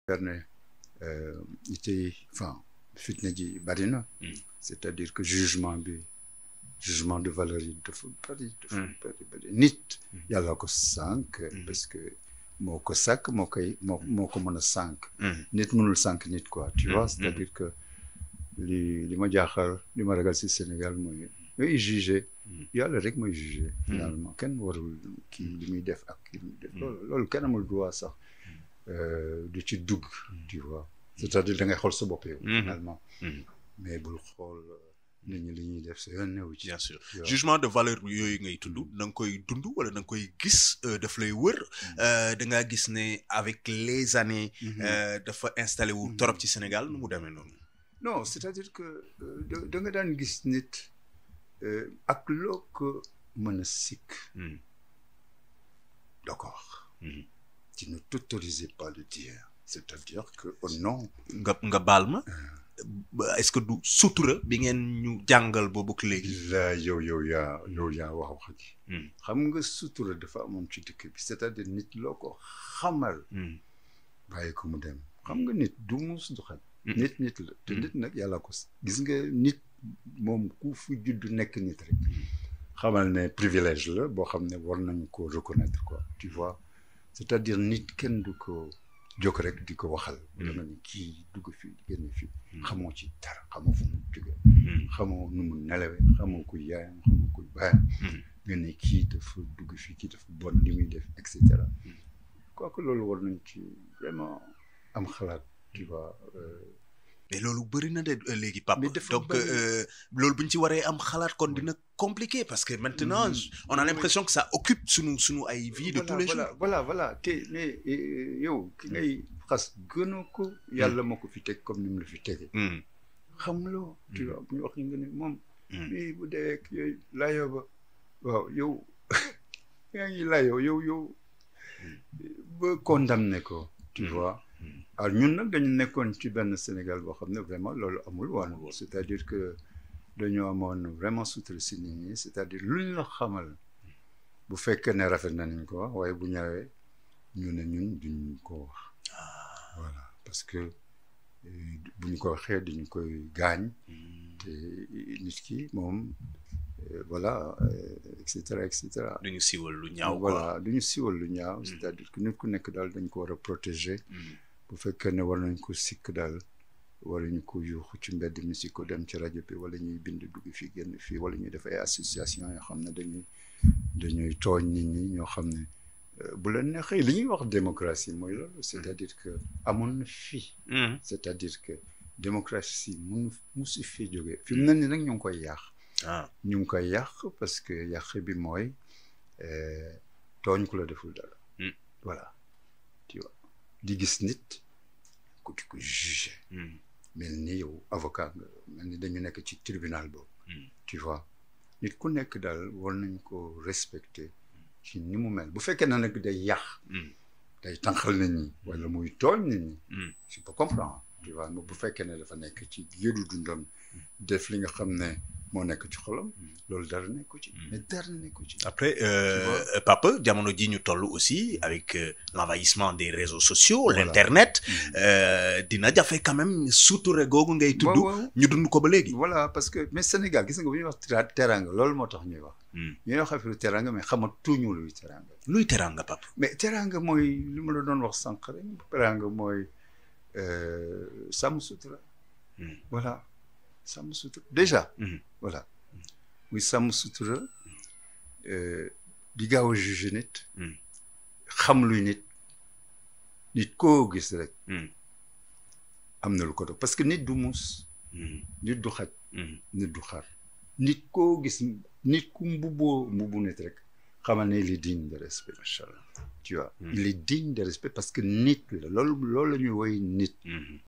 ne itey enfin fitna ji bari na. c'est-à-dire que jugement de valeur yi dafa bari nit yàlla ko sànq parce que moo ko sàkk moo ko mën a sànq nit mënul sànq nit quoi tu vois c'est-à-dire que li ma jaaxal li ma ragal si Sénégal mooy yooyu jugé yàlla rek mooy jugé finalement kenn warul kii li muy def ak kii li muy def loolu kenn amul droit sax du ci dugg tu vois c'est-à-dire da ngay xool sa bopp yow finalement mais bul xool nit ñi li ñuy def sa yoon newu ci bien sûr jugement de valeur yooyu ngay tudd da nga koy dund wala da nga koy gis daf lay wër da ngaa gis ne avec les années dafa installé wu torop ci Sénégal nu mu demee noonu non c'est-à-dire que da nga daan gis nit ak loo ko mën a sikk d'accord tu ne t'autorises pas le dire c'est-à-dire que au nom nga baal ma est-ce que du sutura bi ngeen ñu jàngal boobu ak léegi la yow yaa wax ji xam nga sutura dafa amoon ci dëkk bi c'est-à-dire nit loo ko xamal bàyyi ko mu dem xam nga nit du muus du xaj nit la te nit nag yàlla ko gis nga nit moom ku fu judd nekk nit rek xamal ne privilège la boo xam ne war nañu ko reconnaître quoi tu vois c'est-à-dire nit kenn du ko jóg rek di ko waxal dama ni kii dugg fii génn fii xamoo ci dara xamoo fu mu jóge xamoo nu mu nelawee xamoo kuy yaayam xamoo kuy baayam nga ne kii dafa dugg fii kii dafa bon li muy def et cetera quoi que loolu war nañ ci vraiment am xalaat tu vois mais loolu bëri na de léegi Pape donc loolu bu ñu ci waree am xalaat kon dina compliqué parce que maintenant on a l'impression que ça occupe sunu ay vie de tous les jours voilà te mais yow ki ngay xas gënoo ko yàlla moo ko fi teg comme ni mu la fi tegee xam loo tu vois bu ñu wax nga ne moom mii bu dee yooyu laayoo ba waaw yow yaa ngi laayoo yow ba condamné ko tu vois alors ñun nag dañu nekkoon ci benn Sénégal boo xam ne vraiment loolu amul woon c'est-à-dire que dañoo amoon vraiment sutura si nit ñi c'est-à-dire luñ la xamal bu fekkee ne rafet nañ ko wax waaye bu ñëwee ñu ne ñun duñ ko wax voilà parce que bu ñu ko waxee dañu koy gaañ te nit ki moom voilà et cetera duñu siiwal lu ñaaw voilà duñu siiwal lu ñaaw c'est-à-dire que nit ku nekk daal dañ ko war a protéger bu fekkee ne war nañ ko sikk daal wala ñu ko yuuxu ci mbedd mi si ko dem ci rajo bi wala ñuy bind dugg fii génn fii wala ñuy def ay association yoo xam ne dañuy tooñ nit ñi ñoo xam ne bu leen neexee li ñuy wax démocratie mooy loolu c'est-à-dire que amoon na fii c'est-à-dire que démocratie musu fii jógee fi mu ne ni nag ñu ngi koy yàq ñu ngi koy yàq parce que yàq bi mooy tooñ ku la deful dara voilà tu vois di gis nit ku di ko jugé mel ni yow avocat nga mel ni dañu nekk ci tribunal boobu tu vois nit ku nekk daal war nañ ko respecter ci ni mu mel bu fekkee na nag day yàq day tànqal nit ñi wala muy tooñ nit ñi je peux comprendre tu vois bu fekkee ne dafa nekk ci yëdu dundam def li nga xam ne moo nekk ci xolam loolu dara nekku ci mais dara nekku ci après Papa jamono ji ñu toll aussi avec l'envahissement des réseaux sociaux l'internet dina jafe quand même suture googu ngay tudd ñu dund ko ba léegi voilà parce que mais Sénégal gis nga bu ñuy wax teranga loolu moo tax ñuy wax ñuy wax affaire teranga mais xamatuñu luy teranga Papa mais teranga mooy li ma la doon wax sànq rek teranga mooy sàmm sutura voilà sàmm sutura déjà voilà muy sàmm sutura di gaaw a juger nit xam luy nit koo gis rek am na lu ko doon parce que nit du muus nit du xaj nit du xar nit koo gis nit ku mbubbu nit rek xamal ne il est digne de respect machallah tu vois il est digne de respect parce que nit la loolu la ñuy woy nit